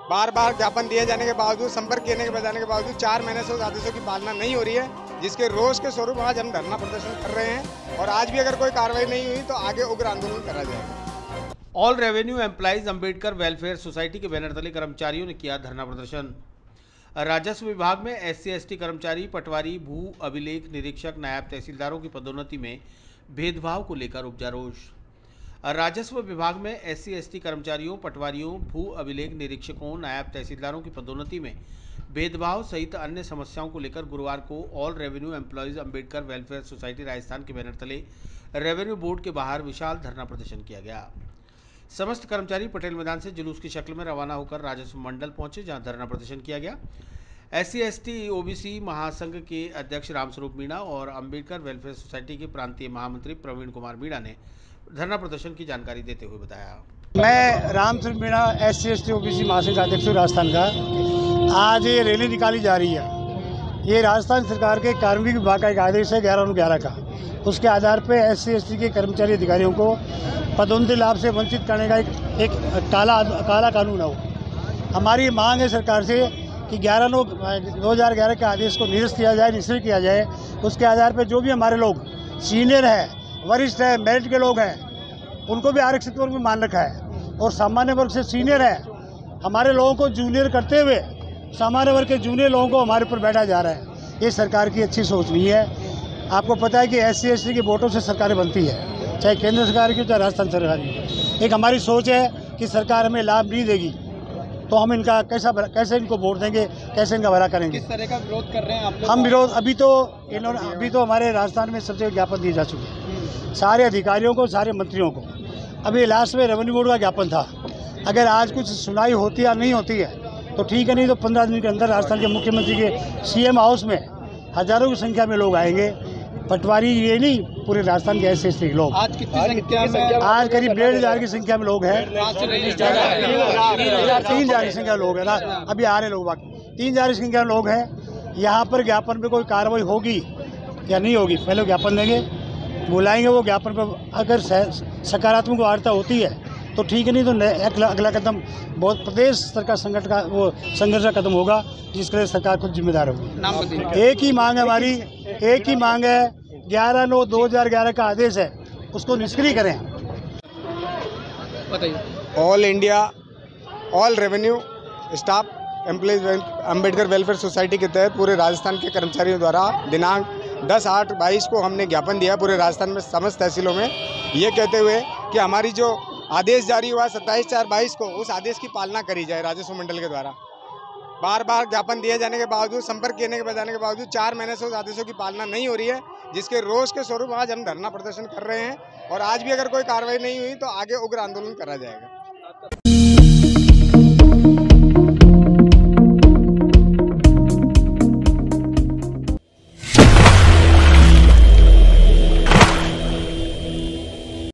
बार बार ज्ञापन दिए जाने के बावजूद, संपर्क किए जाने के बावजूद 4 महीने से उस आदेशों की पालना नहीं हो रही है, जिसके रोष के स्वरूप आज हम धरना प्रदर्शन कर रहे हैं और आज भी अगर कोई कार्रवाई नहीं हुई तो आगे उग्र आंदोलन करा जाएगा। All revenue employees Ambedkar welfare society के बैनर तले कर्मचारियों ने किया धरना प्रदर्शन। राजस्व विभाग में SC/ST कर्मचारी, पटवारी, भू अभिलेख निरीक्षक, नायब तहसीलदारों की पदोन्नति में भेदभाव को लेकर उपजा रोष। राजस्व विभाग में SC/ST कर्मचारियों, पटवारियों, भू अभिलेख निरीक्षकों, नायब तहसीलदारों की पदोन्नति में भेदभाव सहित अन्य समस्याओं को लेकर गुरुवार को all revenue employees Ambedkar welfare society Rajasthan के बैनर तले रेवेन्यू बोर्ड के बाहर विशाल धरना प्रदर्शन किया गया। समस्त कर्मचारी पटेल मैदान से जुलूस की शक्ल में रवाना होकर राजस्व मंडल पहुंचे, जहां धरना प्रदर्शन किया गया। SC/ST OBC महासंघ के अध्यक्ष रामस्वरूप मीणा और अंबेडकर वेलफेयर सोसाइटी के प्रांतीय महामंत्री प्रवीण कुमार मीणा ने धरना प्रदर्शन की जानकारी देते हुए बताया। मैं रामस्वरूप मीणा SC/ST OBC महासंघ का अध्यक्ष राजस्थान का। आज ये रैली निकाली जा रही है। ये राजस्थान सरकार के कार्मिक विभाग का एक आदेश है 11/11 का। उसके आधार पर SC/ST के कर्मचारी अधिकारियों को पदोन्नति लाभ से वंचित करने का एक काला कानून है। हमारी मांग है सरकार से कि 11/9/2011 के आदेश को निरस्त किया जाए, निष्क्रिय किया जाए। उसके आधार पर जो भी हमारे लोग सीनियर है, वरिष्ठ है, मेरिट के लोग हैं, उनको भी आरक्षित वर्ग में मान रखा है और सामान्य वर्ग से सीनियर है, हमारे लोगों को जूनियर करते हुए सामान्य वर्ग के जूनियर लोगों को हमारे ऊपर बैठा जा रहा है। ये सरकार की अच्छी सोच नहीं है। आपको पता है कि SC/ST के वोटों से सरकारें बनती है, चाहे केंद्र सरकार की चाहे राजस्थान सरकार की। एक हमारी सोच है कि सरकार हमें लाभ नहीं देगी तो हम इनका कैसे इनको वोट देंगे, कैसे इनका भला करेंगे। किस तरह का विरोध कर रहे हैं आप लोग? हम विरोध अभी तो हमारे राजस्थान में सबसे ज्ञापन दिए जा चुके हैं सारे अधिकारियों को, सारे मंत्रियों को। अभी लास्ट में रेवेन्यू बोर्ड का ज्ञापन था। अगर आज कुछ सुनाई होती या नहीं होती है तो ठीक है, नहीं तो 15 दिन के अंदर राजस्थान के मुख्यमंत्री के CM हाउस में हजारों की संख्या में लोग आएंगे। पटवारी ये नहीं, पूरे राजस्थान के SC/ST के लोग। आज कितनी संख्या में? आज करीब 1,500 की संख्या में लोग हैं। 3,000 की संख्या में लोग हैं ना, अभी आ रहे लोग बाकी 3,000 की संख्या में लोग हैं। यहाँ पर ज्ञापन पे कोई कार्रवाई होगी या नहीं होगी, पहले ज्ञापन देंगे, बुलाएंगे। वो ज्ञापन पर अगर सकारात्मक वार्ता होती है तो ठीक है, नहीं तो अगला कदम बहुत प्रदेश स्तर का संघर्ष का कदम होगा, जिसके लिए सरकार खुद जिम्मेदार होगी। एक ही मांग है हमारी, एक ही मांग है 11/9/2011 का आदेश है, उसको निष्क्रिय करें। All India all revenue staff employees Ambedkar welfare society के तहत पूरे राजस्थान के कर्मचारियों द्वारा दिनांक 10/8/22 को हमने ज्ञापन दिया पूरे राजस्थान में समस्त तहसीलों में, ये कहते हुए कि हमारी जो आदेश जारी हुआ 27/4/22 को, उस आदेश की पालना करी जाए राजस्व मंडल के द्वारा। बार बार ज्ञापन दिए जाने के बावजूद, संपर्क किए जाने के बावजूद 4 महीने से उस आदेशों की पालना नहीं हो रही है, जिसके रोष के स्वरूप आज हम धरना प्रदर्शन कर रहे हैं और आज भी अगर कोई कार्रवाई नहीं हुई तो आगे उग्र आंदोलन करा जाएगा।